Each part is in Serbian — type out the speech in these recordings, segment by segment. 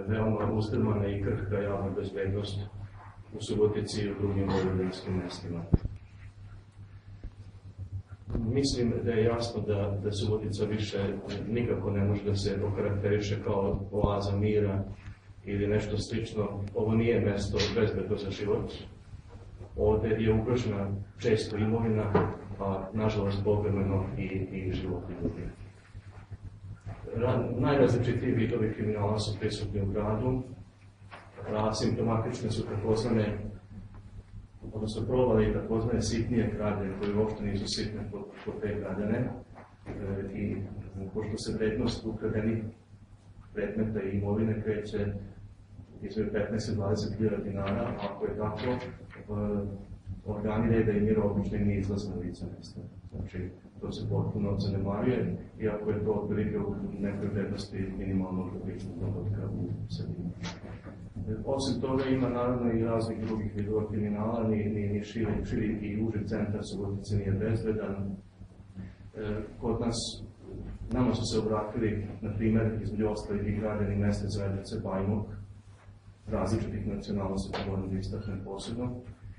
veoma uzdrmana i krhka javna bezbednost u Subotici i u drugim vojvodinskim mestima. Mislim da je jasno da Subotica više nikako ne može da se okarakteriše kao oaza mira ili nešto slično. Ovo nije mesto bezbedno za život. Ovde je ugrožena često imovina, a nažalost povremeno i životi ljudi. Najrazličitiji vidovi kriminala su prisutni u gradu, asimptomatične su takozvane, odnosno provale i takozvane sitnije krađe koje uopšte nisu sitne po te građane, i pošto se vrednost ukradenih predmeta i imovine kreće između 15 i 20 hiljada dinara, ako je tako, organi reda i mira obično im ne izlaze na lice mesta. Znači, to se potpuno zanemaruje, iako je to otprilike u nekoj vrednosti minimalnog ličnog dohodka u Srbiji. Osim toga ima naravno i raznih drugih vidova kriminala, ni širi i uži centar Subotice nije bezbedan. Kod nas, nama su se obratili, na primjer, između ostalih i građani mesne zajednice Bajmok, različitih nacionalnosti, to moram da istaknem posebno.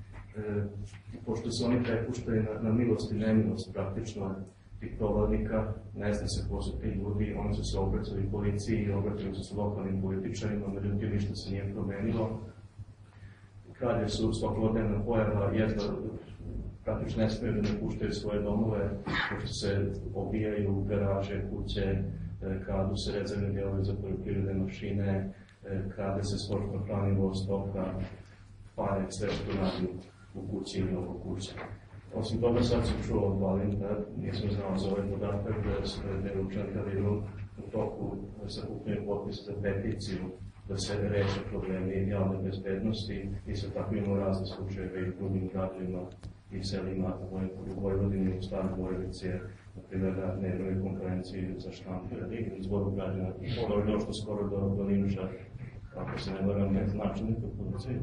Pošto su oni prepušteni na milost i nemilost praktično tih provalnika, ne zna se ko su ti ljudi, oni su se obraćali policiji i obraćali su se lokalnim političarima, međutim ništa se nije promenilo. Krađe su svakodnevna pojava, jedva praktično ne smiju da napuštaju svoje domove, pošto se obijaju garaže, kuće, kradu se rezervne dijelovi za poljoprivredne mašine, krade se stočno hranjivo, stoka, pare, sve što radi u kući ili oko kuće. Osim toga, sad sam čuo od Valinta, nisam znao za ovaj podatak, da je Lučanka Liru u toku sakupljaju potpisa za peticiju da se reše problemi javne bezbednosti i sa tako imamo razne slučajeve i u drugim gradovima i selima u Vojvodini, u Staroj Vojvodici, na primjer da nemaju konkurenciji za štampu ili izboru građana. Ovo je došlo skoro do linča, ako se ne varam, značajnih od policije.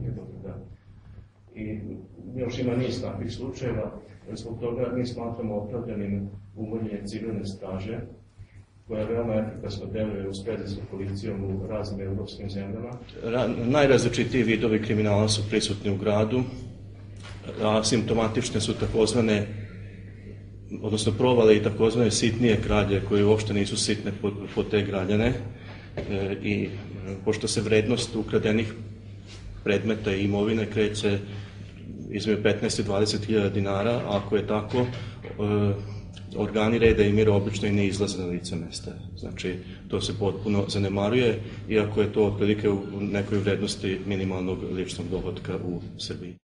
I još ima niz takvih slučajeva, zbog toga mi smatramo opravdanim uvođenje civilne straže, koja veoma efikasno deluje u sprezi sa policijom u raznim evropskim zemljama. Najrazličitiji vidovi kriminala su prisutni u gradu, asimptomatične su takozvane, odnosno provale i takozvane sitnije krađe koje uopšte nisu sitne po te građane, i pošto se vrednost ukradenih predmeta i imovine kreće između 15 i 20 hiljada dinara, a ako je tako, organi reda i mira obično i ne izlaze na lice mesta. Znači, to se potpuno zanemaruje, iako je to otprilike u nekoj vrednosti minimalnog ličnog dohodka u Srbiji.